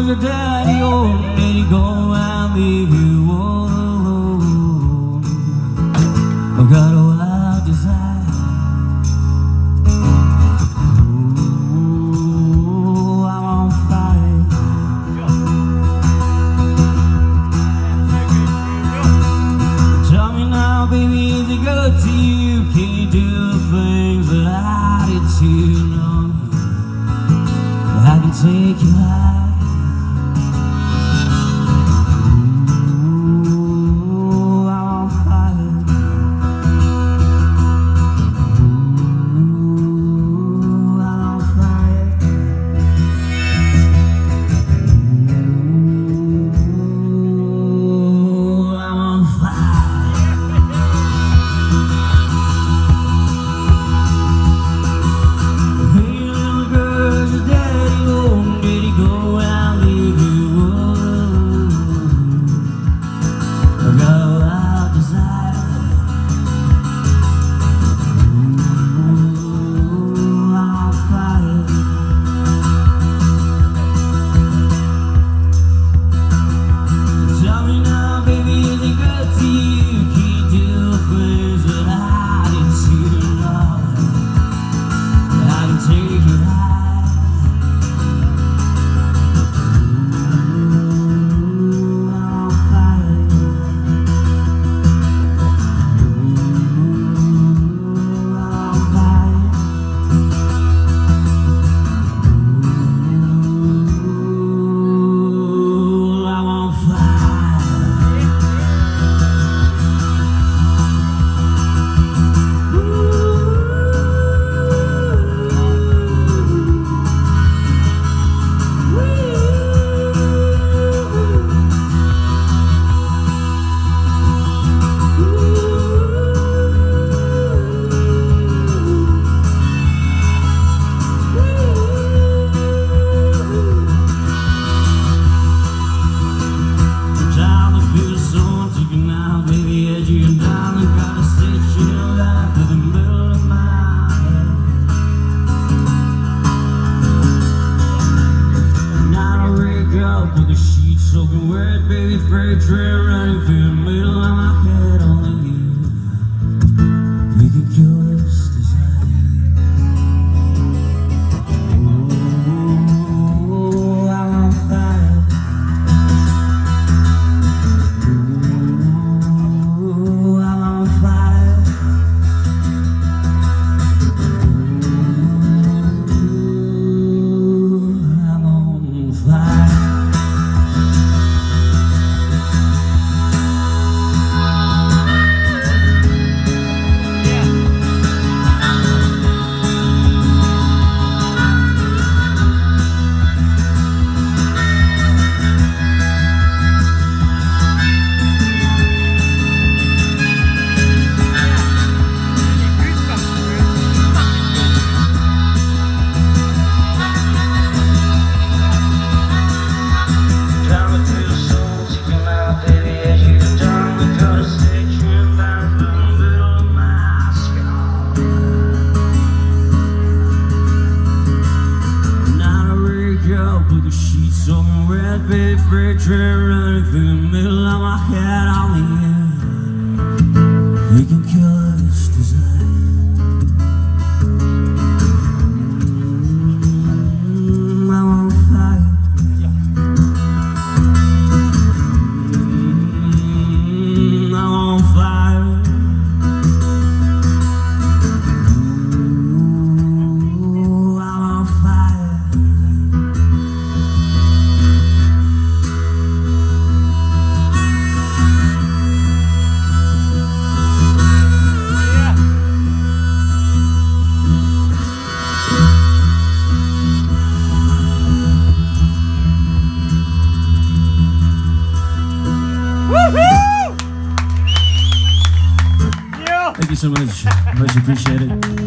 your daddy, or did he go and leave you all alone? I've got a wild desire. Oh, I'm on fire. Tell me now, baby, is it good to you? Can you do things that I did to you? No, I can take you high. Soaking wet, baby, freight train running through the middle of my head. Only you can kill this desire. Oh, I'm on fire. Oh, I'm on fire. Oh, I'm on fire. Put the sheets on red, baby, freight train running through the middle of my head. Only you can kill this desire. I'm on fire. I'm on fire. I'm on fire. Thank you so much. Much appreciated.